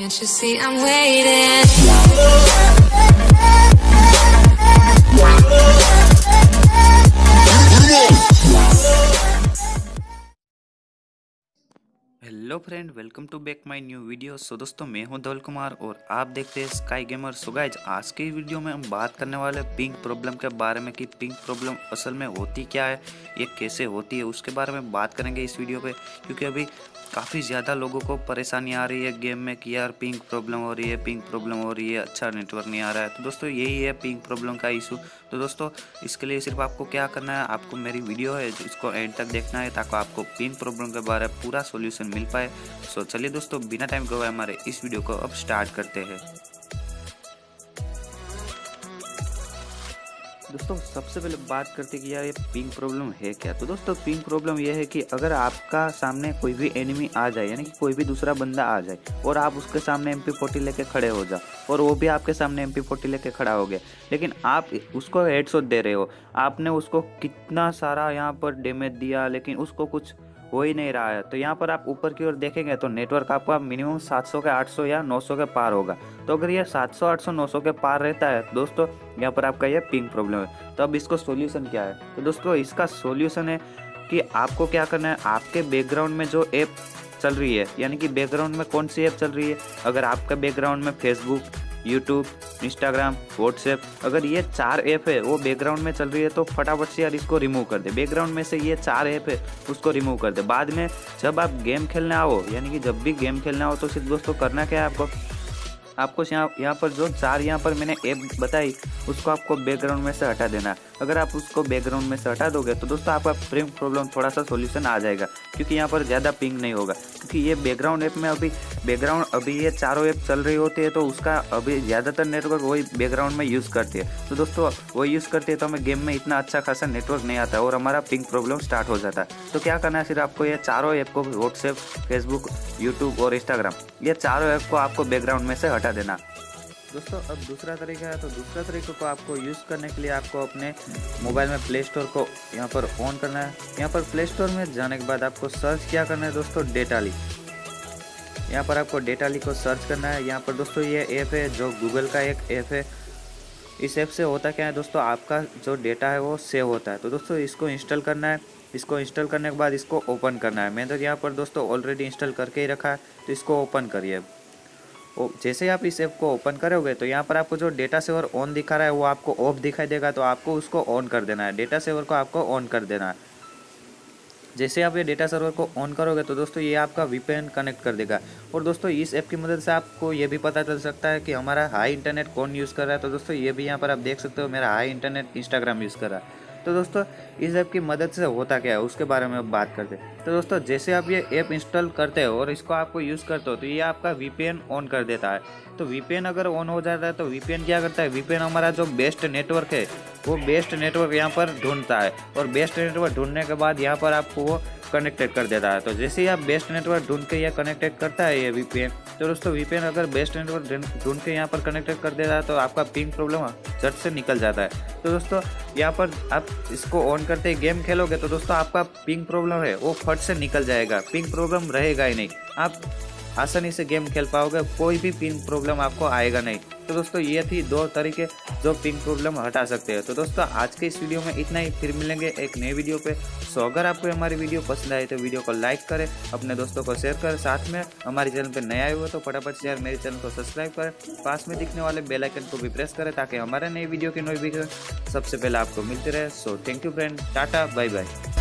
Can't you see I'm waiting? Hello friend, welcome to back my new video. So दोस्तों, मैं हूं धवल कुमार और आप देखते हैं स्काई गेमर। सो गाइज, आज की वीडियो में हम बात करने वाले पिंक प्रॉब्लम के बारे में कि पिंक प्रॉब्लम असल में होती क्या है, ये कैसे होती है, उसके बारे में बात करेंगे इस वीडियो पे। क्योंकि अभी काफ़ी ज़्यादा लोगों को परेशानी आ रही है गेम में कि यार पिंक प्रॉब्लम हो रही है, पिंक प्रॉब्लम हो रही है, अच्छा नेटवर्क नहीं आ रहा है। तो दोस्तों, यही है पिंक प्रॉब्लम का इशू। तो दोस्तों, इसके लिए सिर्फ आपको क्या करना है, आपको मेरी वीडियो है इसको एंड तक देखना है ताकि आपको पिंक प्रॉब्लम के बारे में पूरा सोल्यूशन मिल पाए। सो चलिए दोस्तों, बिना टाइम गवाए हमारे इस वीडियो को अब स्टार्ट करते हैं। दोस्तों, सबसे पहले बात करते हैं कि यार ये पिंग प्रॉब्लम है क्या। तो दोस्तों, पिंग प्रॉब्लम ये है कि अगर आपका सामने कोई भी एनिमी आ जाए, यानी कि कोई भी दूसरा बंदा आ जाए और आप उसके सामने MP40 लेके खड़े हो जाओ और वो भी आपके सामने MP40 लेके खड़ा हो गया, लेकिन आप उसको हेडशॉट दे रहे हो, आपने उसको कितना सारा यहाँ पर डैमेज दिया लेकिन उसको कुछ हो ही नहीं रहा है। तो यहाँ पर आप ऊपर की ओर देखेंगे तो नेटवर्क आपका मिनिमम 700 के 800 या 900 के पार होगा। तो अगर ये 700 800 900 के पार रहता है दोस्तों, यहाँ पर आपका ये पिंग प्रॉब्लम है। तो अब इसको सॉल्यूशन क्या है? तो दोस्तों, इसका सॉल्यूशन है कि आपको क्या करना है, आपके बैकग्राउंड में जो ऐप चल रही है, यानी कि बैकग्राउंड में कौन सी ऐप चल रही है, अगर आपका बैकग्राउंड में फेसबुक, यूट्यूब, इंस्टाग्राम, व्हाट्सएप, अगर ये 4 ऐप है वो बैकग्राउंड में चल रही है तो फटाफट से यार इसको रिमूव कर दे। बैकग्राउंड में से ये 4 ऐप है उसको रिमूव कर दे। बाद में जब आप गेम खेलने आओ, यानी कि जब भी गेम खेलने आओ तो सिर्फ दोस्तों करना क्या है, आपको यहाँ पर जो 4 यहाँ पर मैंने ऐप बताई उसको आपको बैकग्राउंड में से हटा देना है। अगर आप उसको बैकग्राउंड में से हटा दोगे तो दोस्तों आपका पिंग प्रॉब्लम थोड़ा सा सॉल्यूशन आ जाएगा, क्योंकि यहाँ पर ज़्यादा पिंग नहीं होगा। क्योंकि ये बैकग्राउंड ऐप में अभी ये चारों ऐप चल रही होती है तो उसका अभी ज़्यादातर नेटवर्क वही बैकग्राउंड में यूज़ करती है। तो दोस्तों, वही यूज़ करती है तो हमें गेम में इतना अच्छा खासा नेटवर्क नहीं आता और हमारा पिंग प्रॉब्लम स्टार्ट हो जाता है। तो क्या करना है, सिर्फ आपको ये चारों ऐप को, व्हाट्सएप, फेसबुक, यूट्यूब और इंस्टाग्राम, ये चारों ऐप को आपको बैकग्राउंड में से हटा देना। दोस्तों, अब दूसरा तरीका है। तो दूसरा तरीके को आपको यूज़ करने के लिए आपको अपने मोबाइल में प्ले स्टोर को यहाँ पर ऑन करना है। यहाँ पर प्ले स्टोर में जाने के बाद आपको सर्च क्या करना है दोस्तों, डेटाली। यहाँ पर आपको डेटाली को सर्च करना है। यहाँ पर दोस्तों ये ऐप है जो गूगल का एक ऐप है। इस ऐप से होता क्या है दोस्तों, आपका जो डेटा है वो सेव होता है। तो दोस्तों, इसको इंस्टॉल करना है। इसको इंस्टॉल करने के बाद इसको ओपन करना है। मैं तो यहाँ पर दोस्तों ऑलरेडी इंस्टॉल करके ही रखा है, तो इसको ओपन करिए। जैसे आप इस ऐप को ओपन करोगे तो यहाँ पर आपको जो डेटा सेवर ऑन दिखा रहा है वो आपको ऑफ दिखाई देगा, तो आपको उसको ऑन कर देना है। डेटा सेवर को आपको ऑन कर देना है। जैसे आप ये डेटा सर्वर को ऑन करोगे तो दोस्तों ये आपका VPN कनेक्ट कर देगा। और दोस्तों, इस ऐप की मदद से आपको ये भी पता चल सकता है कि हमारा हाई इंटरनेट कौन यूज़ कर रहा है। तो दोस्तों, ये भी यहाँ पर आप देख सकते हो, मेरा हाई इंटरनेट इंस्टाग्राम यूज़ कर रहा है। तो दोस्तों, इस ऐप की मदद से होता क्या है उसके बारे में बात करते हैं। तो दोस्तों, जैसे आप ये ऐप इंस्टॉल करते हो और इसको आपको यूज़ करते हो तो ये आपका VPN ऑन कर देता है। तो VPN अगर ऑन हो जाता है तो VPN क्या करता है, VPN हमारा जो बेस्ट नेटवर्क है वो बेस्ट नेटवर्क यहाँ पर ढूंढता है और बेस्ट नेटवर्क ढूंढने के बाद यहाँ पर आपको वो कनेक्टेड कर देता है। तो जैसे ही आप बेस्ट नेटवर्क ढूंढ के ये कनेक्टेड करता है ये VPN, तो दोस्तों VPN अगर बेस्ट नेटवर्क ढूंढ के यहाँ पर कनेक्टेड कर देता है तो आपका पिंग प्रॉब्लम झट से निकल जाता है। तो दोस्तों, यहाँ पर आप इसको ऑन करते ही गेम खेलोगे तो दोस्तों आपका पिंग प्रॉब्लम है वो फट से निकल जाएगा, पिंग प्रॉब्लम रहेगा ही नहीं। आप आसानी से गेम खेल पाओगे, कोई भी पिंग प्रॉब्लम आपको आएगा नहीं। तो दोस्तों, ये थी 2 तरीके जो पिंग प्रॉब्लम हटा सकते हैं। तो दोस्तों, आज के इस वीडियो में इतना ही, फिर मिलेंगे एक नए वीडियो पे। सो अगर आपको हमारी वीडियो पसंद आए तो वीडियो को लाइक करें, अपने दोस्तों को शेयर करें, साथ में हमारे चैनल पे नए आए हुए तो फटाफट से यार मेरे चैनल को सब्सक्राइब करें, पास में दिखने वाले बेल आइकन को भी प्रेस करें ताकि हमारे नए वीडियो की नोटिफिकेशन सबसे पहले आपको मिलती रहे। So thank you friend, tata, bye bye.